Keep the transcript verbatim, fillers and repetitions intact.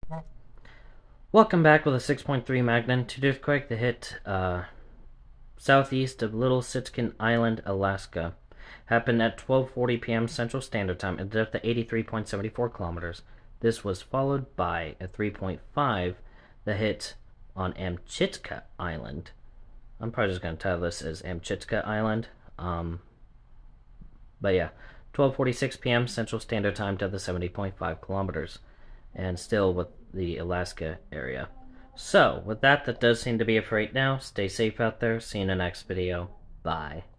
Welcome back with a six point three magnitude earthquake that hit uh, southeast of Little Sitkin Island, Alaska. Happened at twelve forty p m Central Standard Time at a depth of eighty-three point seven four kilometers. This was followed by a three point five that hit on Amchitka Island. I'm probably just going to title this as Amchitka Island. Um, but yeah, twelve forty-six p m Central Standard Time, depth of seventy point five kilometers. And still with the Alaska area. So, with that, that does seem to be it for right now. Stay safe out there. See you in the next video. Bye.